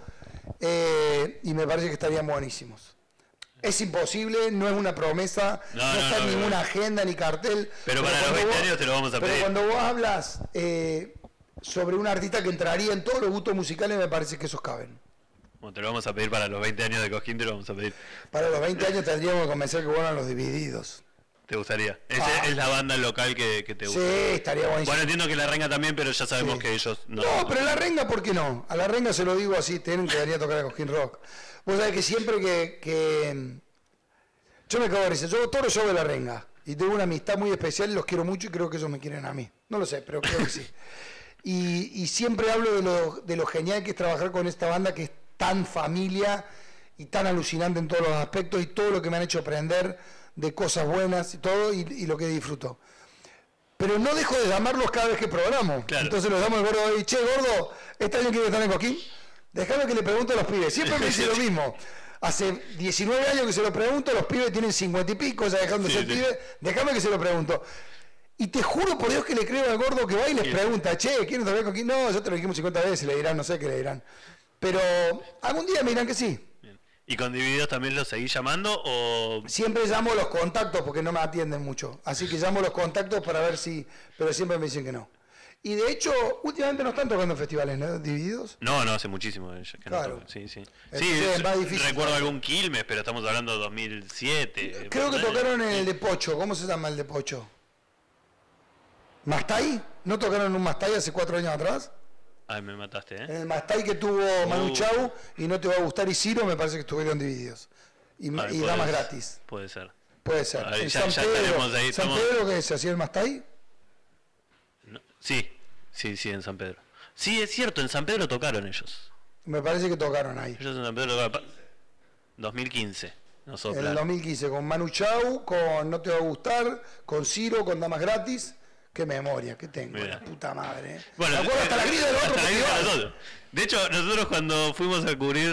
y me parece que estarían buenísimos. Es imposible, no es una promesa, no está en ninguna agenda ni cartel. Pero para los 20 años te lo vamos a pedir. Pero cuando vos hablas sobre un artista que entraría en todos los gustos musicales, me parece que esos caben. Bueno, te lo vamos a pedir para los 20 años de Cosquín, te lo vamos a pedir. Para los 20 años tendríamos que convencer que vuelvan Los Divididos. ¿Te gustaría? Esa es la banda local que te gusta. Sí, estaría buenísimo. Bueno, entiendo que La Renga también, pero ya sabemos que ellos no. No, pero La Renga, ¿por qué no? A La Renga se lo digo así, tienen que venir a tocar a Cosquín Rock. Vos sabés que siempre que yo me cago de risa, yo hago todos los shows de La Renga, y tengo una amistad muy especial, los quiero mucho y creo que ellos me quieren a mí. No lo sé, pero creo que sí. Y siempre hablo de lo genial que es trabajar con esta banda que es tan familia y tan alucinante en todos los aspectos, y todo lo que me han hecho aprender de cosas buenas y todo, y lo que disfruto. Pero no dejo de llamarlos cada vez que programo. Claro. Entonces los llamo al gordo y, che, gordo, ¿este año quiere estar en Cosquín? Dejame que le pregunte a los pibes. Siempre me dice lo mismo. Hace 19 años que se lo pregunto, los pibes tienen 50 y pico, ya dejando de ser pibes. Déjame que se lo pregunto. Y te juro por Dios que le creo al gordo que va y les pregunta, che, ¿quieren tocar Cosquín? No, ya te lo dijimos 50 veces, le dirán, no sé qué le dirán. Pero algún día me dirán que sí. Bien. ¿Y con Divididos también los seguís llamando o...? Siempre llamo los contactos porque no me atienden mucho. Así que llamo los contactos para ver si... Pero siempre me dicen que no. Y de hecho, últimamente no están tocando en festivales, ¿no? ¿Divididos? No, hace muchísimo que claro. No tocan. Sí. Sí, es más difícil. Recuerdo algún Quilmes, pero estamos hablando de 2007. Creo que tocaron en el de Pocho. ¿Cómo se llama el de Pocho? ¿Mastai? ¿No tocaron en un Mastai hace 4 años atrás? Ay, me mataste, ¿eh? En el Mastai que tuvo Manu Chao y No Te Va a Gustar y Ciro, me parece que estuvieron Divididos. Y damas gratis. Puede ser. Puede ser. Ver, en ya San Pedro, ahí, ¿San Pedro qué es? ¿Hacía el Mastai? No, sí, en San Pedro. Sí, es cierto, en San Pedro tocaron ellos. Me parece que tocaron ahí. Ellos en San Pedro tocaron. 2015. Nosotros. En el 2015, con Manu Chao, con No Te Va a Gustar, con Ciro, con damas gratis. Qué memoria que tengo, la puta madre. Bueno, me acuerdo hasta la grilla del otro festival. De hecho, nosotros cuando fuimos a cubrir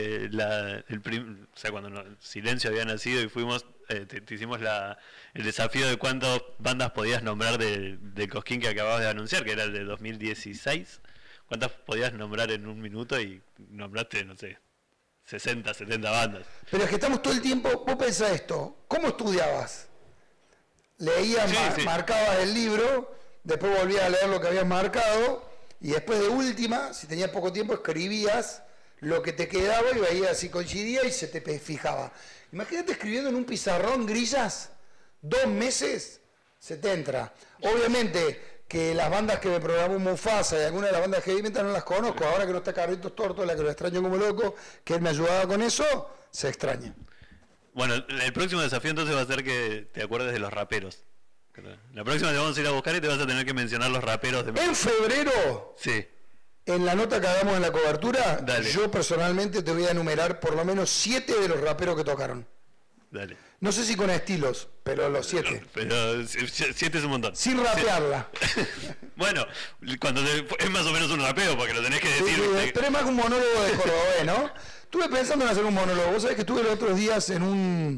cuando Silencio había nacido y fuimos, te hicimos el desafío de cuántas bandas podías nombrar del Cosquín que acababas de anunciar, que era el de 2016. ¿Cuántas podías nombrar en un minuto? Y nombraste, no sé, 60, 70 bandas. Pero es que estamos todo el tiempo, vos pensás esto, ¿cómo estudiabas? Leías, marcabas el libro, después volvías a leer lo que habías marcado, y después de última, si tenías poco tiempo, escribías lo que te quedaba y veías si coincidía y se te fijaba. Imagínate escribiendo en un pizarrón grillas, 2 meses, se te entra. Obviamente que las bandas que me programó Mufasa y algunas de las bandas heavy metal no las conozco, ahora que no está Carlitos Torto, la que lo extraño como loco, que él me ayudaba con eso, se extraña. Bueno, el próximo desafío entonces va a ser que te acuerdes de los raperos. La próxima te vamos a ir a buscar y te vas a tener que mencionar los raperos de... En febrero, sí, en la nota que hagamos en la cobertura, dale, yo personalmente te voy a enumerar por lo menos 7 de los raperos que tocaron. Dale. No sé si con estilos, pero los 7. Pero 7 es un montón. Sin rapearla. Bueno, cuando es más o menos un rapeo, porque lo tenés que decir. Sí, pero es más un monólogo de Cordobés, ¿no? Estuve pensando en hacer un monólogo. Vos sabés que estuve los otros días en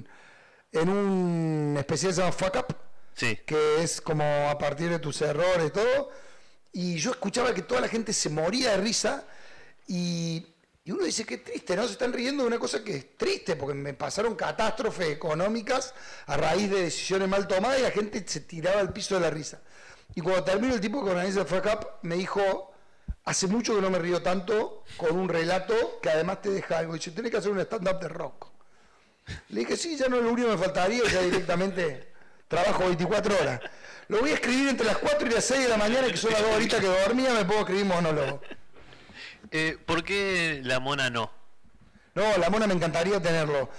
un especial que se llama Fuck Up, sí, que es como a partir de tus errores y todo. Y yo escuchaba que toda la gente se moría de risa y uno dice, qué triste, ¿no? Se están riendo de una cosa que es triste, porque me pasaron catástrofes económicas a raíz de decisiones mal tomadas y la gente se tiraba al piso de la risa. Y cuando terminó, el tipo que organiza el Fuck Up me dijo, hace mucho que no me río tanto con un relato que además te deja algo. Dice, tenés que hacer un stand-up de rock. Le dije, sí, ya no es lo único que me faltaría, ya directamente trabajo 24 horas. Lo voy a escribir entre las 4 y las 6 de la mañana, que son las 2 horitas que dormía, me puedo escribir monólogo. ¿Por qué la Mona no? No, la Mona me encantaría tenerlo.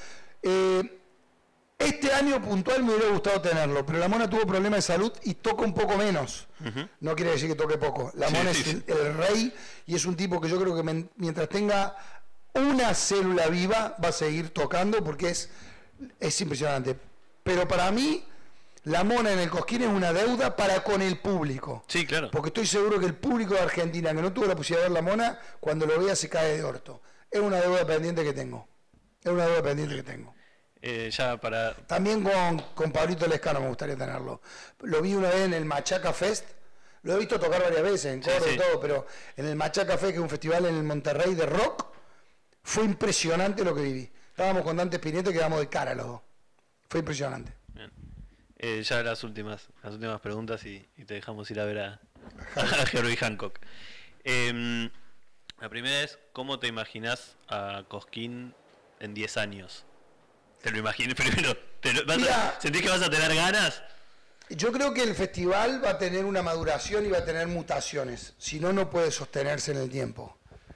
Este año puntual me hubiera gustado tenerlo, pero la Mona tuvo problemas de salud y toca un poco menos. No quiere decir que toque poco. La Mona es el rey y es un tipo que yo creo que mientras tenga una célula viva va a seguir tocando porque es impresionante. Pero para mí, la Mona en el Cosquín es una deuda para con el público. Sí, claro. Porque estoy seguro que el público de Argentina que no tuvo la posibilidad de ver la Mona, cuando lo vea se cae de orto. Es una deuda pendiente que tengo. Ya para... También con Pablito Lescano me gustaría tenerlo. Lo vi una vez en el Machaca Fest. Lo he visto tocar varias veces, en coro y todo, pero en el Machaca Fest, que es un festival en el Monterrey de rock, fue impresionante lo que viví. Estábamos con Dante Spinetta y quedamos de cara los dos. Fue impresionante. Ya las últimas preguntas y te dejamos ir a ver a Herbie Hancock. La primera es, ¿cómo te imaginas a Cosquín en 10 años? ¿Te lo imaginas primero? ¿Sentís que vas a tener ganas? Yo creo que el festival va a tener una maduración y va a tener mutaciones. Si no, no puede sostenerse en el tiempo.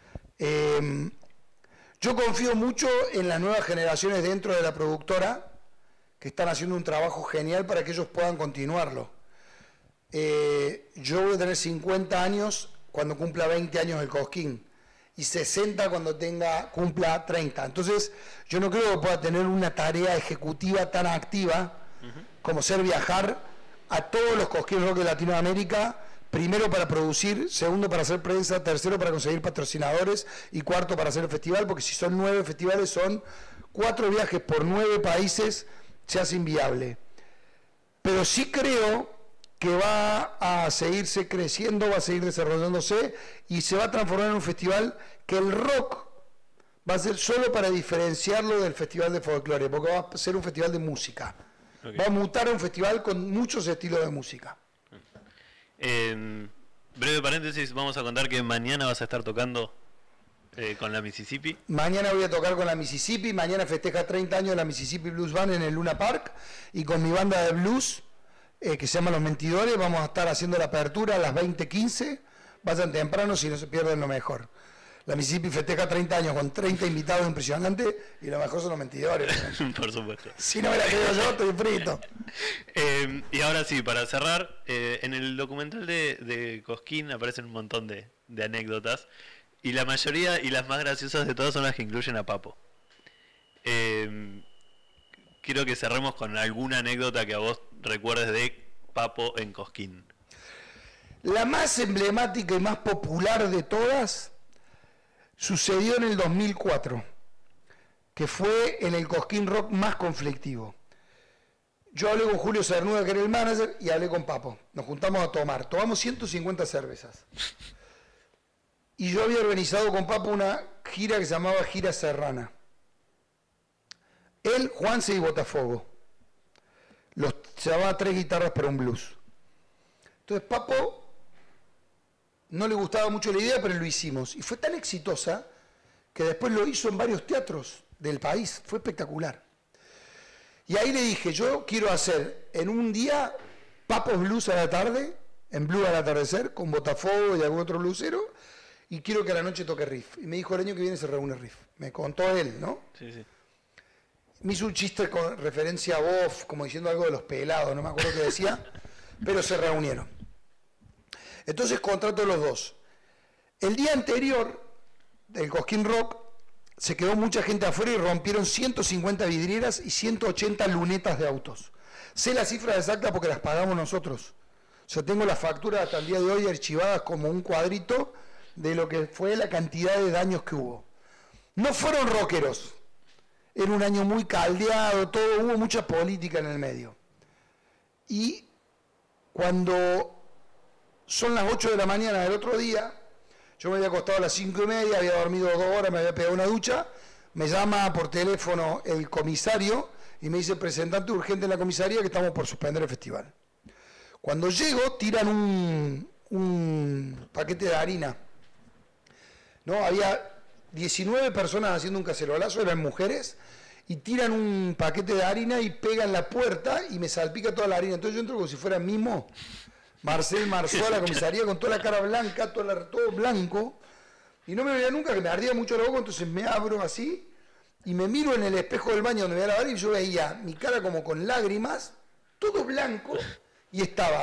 Yo confío mucho en las nuevas generaciones dentro de la productora, que están haciendo un trabajo genial para que ellos puedan continuarlo. Yo voy a tener 50 años cuando cumpla 20 años el Cosquín y 60 cuando cumpla 30. Entonces, yo no creo que pueda tener una tarea ejecutiva tan activa como ser viajar a todos los Cosquín Rock de Latinoamérica, primero para producir, segundo para hacer prensa, tercero para conseguir patrocinadores y cuarto para hacer el festival, porque si son 9 festivales, son 4 viajes por 9 países, se hace inviable. Pero sí creo que va a seguirse creciendo, va a seguir desarrollándose y se va a transformar en un festival que el rock va a ser solo para diferenciarlo del festival de folclore, porque va a ser un festival de música. Okay. Va a mutar a un festival con muchos estilos de música. Breve paréntesis, vamos a contar que mañana vas a estar tocando con la Mississippi. Mañana voy a tocar con la Mississippi, mañana festeja 30 años la Mississippi Blues Band en el Luna Park y con mi banda de blues que se llama Los Mentidores, vamos a estar haciendo la apertura a las 20:15, vayan temprano si no se pierden lo mejor. La Mississippi festeja 30 años con 30 invitados impresionantes y lo mejor son Los Mentidores. Por supuesto. Si no me la creo yo, estoy frito. Y ahora sí, para cerrar, en el documental de Cosquín aparecen un montón de anécdotas y la mayoría y las más graciosas de todas son las que incluyen a Papo. Quiero que cerremos con alguna anécdota que a vos recuerdes de Papo en Cosquín. La más emblemática y más popular de todas sucedió en el 2004, que fue en el Cosquín Rock más conflictivo. Yo hablé con Julio Cernuda, que era el manager, y hablé con Papo. Nos juntamos a tomar. Tomamos 150 cervezas. Y yo había organizado con Papo una gira que se llamaba Gira Serrana. Él, Juanse y Botafogo. Se llamaba 3 guitarras para un blues. Entonces Papo no le gustaba mucho la idea, pero lo hicimos. Y fue tan exitosa que después lo hizo en varios teatros del país, fue espectacular. Y ahí le dije, yo quiero hacer en un día Papos Blues a la tarde, en Blue al atardecer, con Botafogo y algún otro blusero, y quiero que a la noche toque Riff. Y me dijo, el año que viene se reúne Riff. Me contó él, ¿no? Sí, sí. Me hizo un chiste con referencia a Boff, como diciendo algo de los pelados, no me acuerdo qué decía, pero se reunieron. Entonces contrato los dos. El día anterior del Cosquín Rock se quedó mucha gente afuera y rompieron 150 vidrieras y 180 lunetas de autos. Sé las cifras exactas porque las pagamos nosotros. O sea, tengo las facturas hasta el día de hoy archivadas como un cuadrito de lo que fue la cantidad de daños que hubo. No fueron rockeros. Era un año muy caldeado, todo, hubo mucha política en el medio. Y cuando son las 8 de la mañana del otro día, yo me había acostado a las 5:30, había dormido 2 horas, me había pegado una ducha, me llama por teléfono el comisario y me dice, presentante urgente en la comisaría que estamos por suspender el festival. Cuando llego, tiran un paquete de harina. ¿No? Había 19 personas haciendo un cacerolazo, eran mujeres, y tiran un paquete de harina y pegan la puerta y me salpica toda la harina. Entonces yo entro como si fuera Mimo, Marcel Marceau a la comisaría con toda la cara blanca, todo blanco, y no me veía nunca, que me ardía mucho la boca, entonces me abro así y me miro en el espejo del baño donde me voy a lavar y yo veía mi cara como con lágrimas, todo blanco, y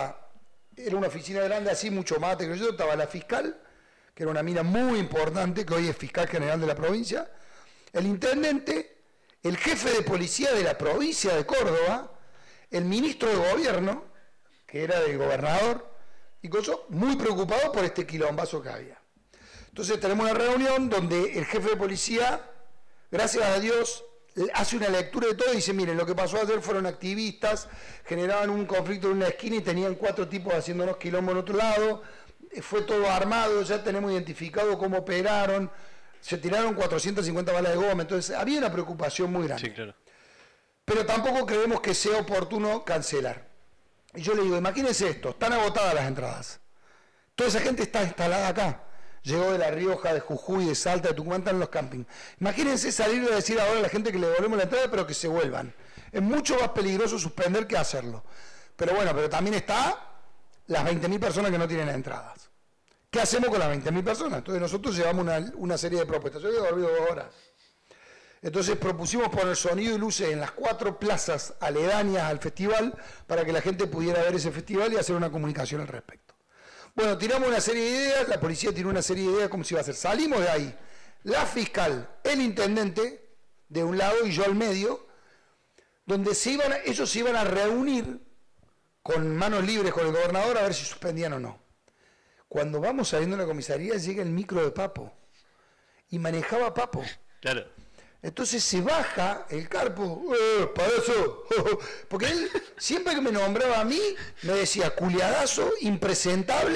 era una oficina grande así, mucho mate que yo, estaba la fiscal, que era una mina muy importante, que hoy es fiscal general de la provincia, el intendente, el jefe de policía de la provincia de Córdoba, el ministro de gobierno, que era del gobernador, y cosas, muy preocupado por este quilombazo que había. Entonces tenemos una reunión donde el jefe de policía, gracias a Dios, hace una lectura de todo y dice, miren, lo que pasó ayer fueron activistas, generaban un conflicto en una esquina y tenían 4 tipos haciéndonos quilombo en otro lado, fue todo armado, ya tenemos identificado cómo operaron, se tiraron 450 balas de goma, entonces había una preocupación muy grande. Sí, claro. Pero tampoco creemos que sea oportuno cancelar. Y yo le digo, imagínense esto, están agotadas las entradas. Toda esa gente está instalada acá. Llegó de La Rioja, de Jujuy, de Salta, de Tucumán, están en los campings. Imagínense salir y decir ahora a la gente que le devolvemos la entrada, pero que se vuelvan. Es mucho más peligroso suspender que hacerlo. Pero bueno, pero también está las 20.000 personas que no tienen entradas. ¿Qué hacemos con las 20.000 personas? Entonces nosotros llevamos una serie de propuestas. Yo había dormido 2 horas. Entonces propusimos poner sonido y luces en las 4 plazas aledañas al festival para que la gente pudiera ver ese festival y hacer una comunicación al respecto. Bueno, tiramos una serie de ideas, la policía tiró una serie de ideas cómo se iba a hacer. Salimos de ahí, la fiscal, el intendente, de un lado y yo al medio, donde ellos se iban a reunir con manos libres con el gobernador a ver si suspendían o no. Cuando vamos saliendo de la comisaría llega el micro de Papo y manejaba Papo. Claro. Entonces se baja el Carpo, para eso, porque él siempre que me nombraba a mí me decía culiadazo, impresentable,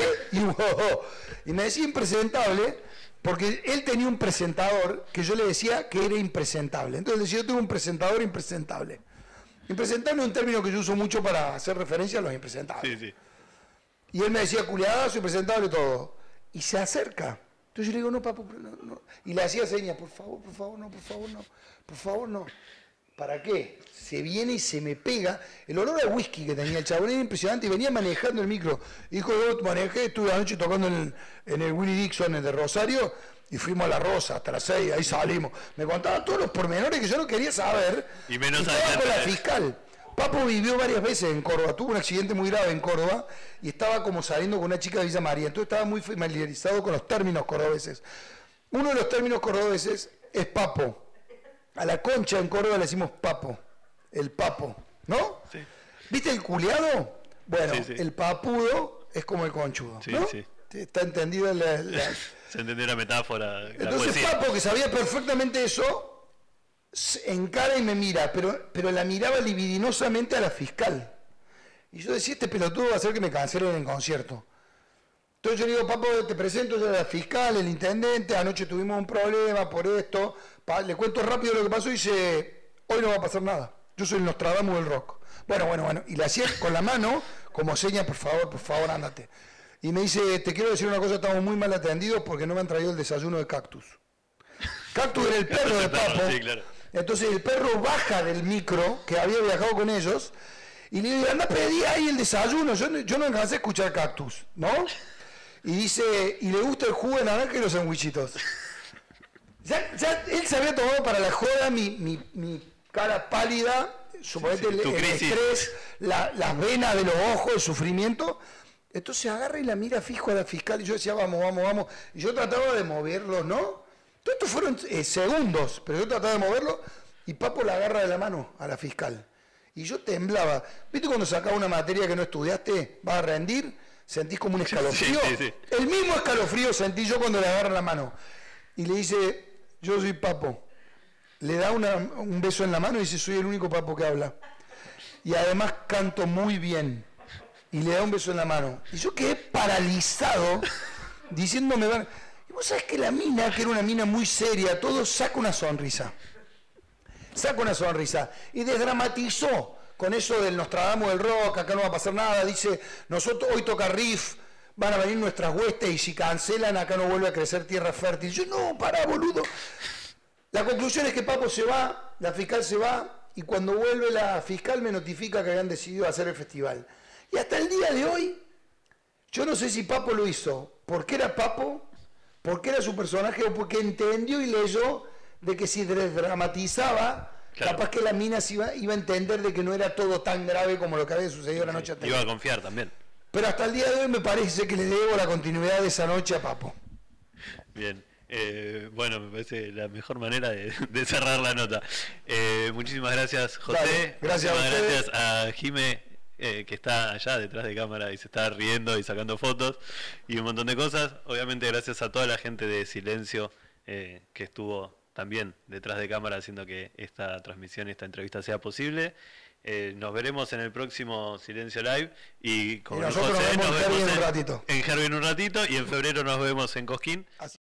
y me decía impresentable porque él tenía un presentador que yo le decía que era impresentable. Entonces decía, yo tengo un presentador impresentable. Impresentable es un término que yo uso mucho para hacer referencia a los impresentables. Sí, sí. Y él me decía culiadazo, impresentable, todo. Y se acerca. Entonces yo le digo, no, papo, no. Y le hacía señas, por favor, no, por favor, no. ¿Para qué? Se viene y se me pega. El olor a whisky que tenía el chabón era impresionante y venía manejando el micro. Y dijo, yo manejé, estuve anoche tocando en el Willie Dixon, el de Rosario, y fuimos a La Rosa hasta las 6, ahí salimos. Me contaban todos los pormenores que yo no quería saber. Y menos estaba con la fiscal. Papo vivió varias veces en Córdoba, tuvo un accidente muy grave en Córdoba y estaba como saliendo con una chica de Villa María, entonces estaba muy familiarizado con los términos cordobeses. Uno de los términos cordobeses es papo. A la concha en Córdoba le decimos papo, el papo, ¿no? Sí. ¿Viste el culiado? Bueno, sí, sí. El papudo es como el conchudo, sí, ¿no? Sí. Está entendido Se entendió la metáfora. Entonces Papo, que sabía perfectamente eso, encara y me mira, pero la miraba libidinosamente a la fiscal. Y yo decía, este pelotudo va a hacer que me cancelen el concierto. Entonces yo le digo, Papo, te presento ya a la fiscal, el intendente, anoche tuvimos un problema por esto. Le cuento rápido lo que pasó y dice, hoy no va a pasar nada. Yo soy el Nostradamus del rock. Bueno. Y le hacía con la mano, como seña, por favor, ándate. Y me dice, te quiero decir una cosa, estamos muy mal atendidos porque no me han traído el desayuno de cactus. Cactus era el perro de Papo. Sí, claro. Entonces el perro baja del micro, que había viajado con ellos, y le digo, anda, pedí ahí el desayuno. Yo no alcancé a escuchar Cactus, ¿no? Y dice, y le gusta el jugo de naranja y los sandwichitos. Ya él se había tomado para la joda mi cara pálida, suponete el estrés, las venas de los ojos, el sufrimiento. Entonces agarra y la mira fijo a la fiscal, y yo decía, vamos, vamos, vamos. Y yo trataba de moverlo, ¿no? Todo esto fueron segundos, pero yo trataba de moverlo, y Papo la agarra de la mano a la fiscal. Y yo temblaba. ¿Viste cuando sacás una materia que no estudiaste, vas a rendir? Sentís como un escalofrío. Sí. El mismo escalofrío sentí yo cuando le agarra la mano. Y le dice, yo soy Papo. Le da un beso en la mano y dice, soy el único Papo que habla. Y además canto muy bien. Y le da un beso en la mano. Y yo quedé paralizado, diciéndome, y vos sabés que la mina, que era una mina muy seria, todo saca una sonrisa. Saca una sonrisa. Y desdramatizó con eso del Nostradamus del rock, acá no va a pasar nada. Dice, nosotros hoy toca Riff, van a venir nuestras huestes y si cancelan acá no vuelve a crecer tierra fértil. Yo, no, pará, boludo. La conclusión es que Papo se va, la fiscal se va, y cuando vuelve la fiscal me notifica que habían decidido hacer el festival. Y hasta el día de hoy, yo no sé si Papo lo hizo porque era Papo, porque era su personaje, o porque entendió y leyó de que si desdramatizaba, claro, capaz que la mina se iba a entender de que no era todo tan grave como lo que había sucedido la noche anterior. Iba a confiar también. Pero hasta el día de hoy me parece que le debo la continuidad de esa noche a Papo. Bien. Bueno, me parece la mejor manera de cerrar la nota. Muchísimas gracias, José. Dale, gracias gracias a Jime, que está allá detrás de cámara y se está riendo y sacando fotos y un montón de cosas. Obviamente gracias a toda la gente de Silencio que estuvo también detrás de cámara haciendo que esta transmisión, esta entrevista sea posible. Nos veremos en el próximo Silencio Live y con nosotros José nos vemos en Herbie en un ratito. En Herbie en un ratito, y en febrero nos vemos en Cosquín.